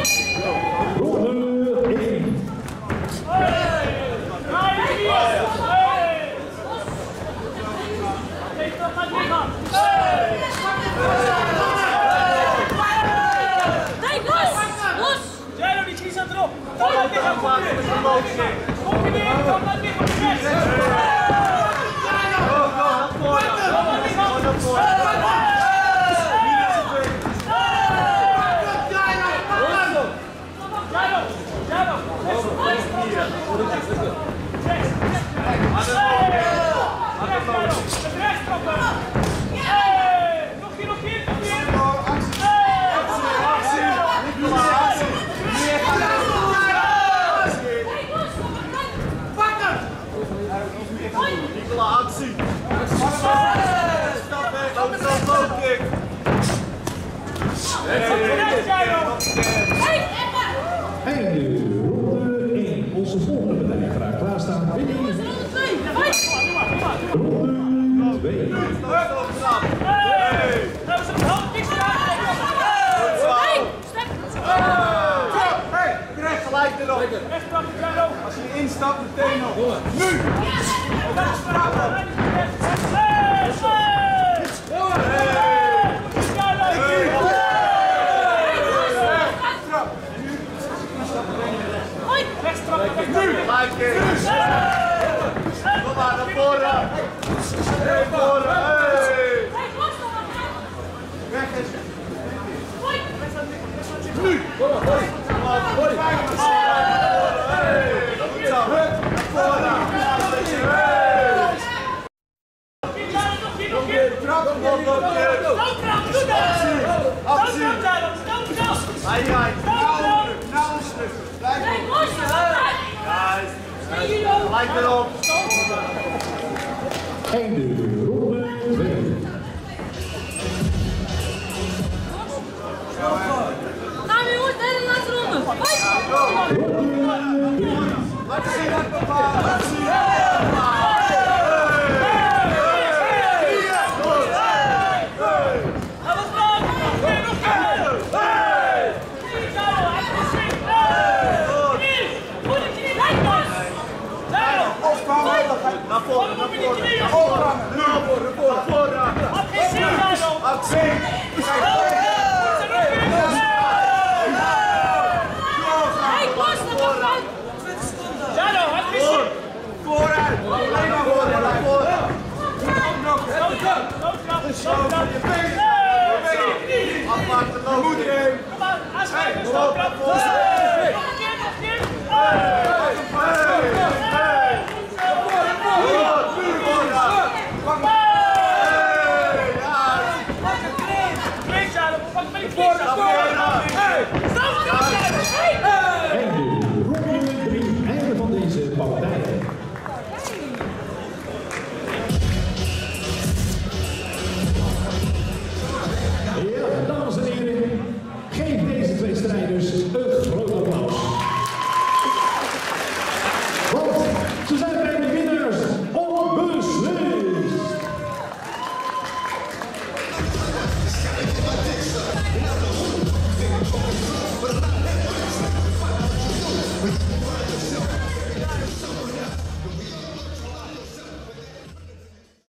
Jairo, die schiet erop. Kom maar liggen, kom je weer, kom maar liggen. Nikola, actie! Stap weg, ook zo loopkick! En nu ronde 1. Onze volgende partij graag klaarstaan. Ronde 2. Gelijk erop! Als je instapt, meteen nog! Nu! Gelijk eens! Kom maar, naar voren! Naar voren! Weg is! Nu! Kom maar! Gelijk erop! En de ronde 2. Gaan we jongens, de laatste ronde. Laat zien wat papa! Laat zien! Naar voren, naar voren, naar voren, naar voren, naar voren. Actie! Vooruit! Alleen maar voren, naar voren. Afmaken, lopen. Kom maar, aanschrijven, stop,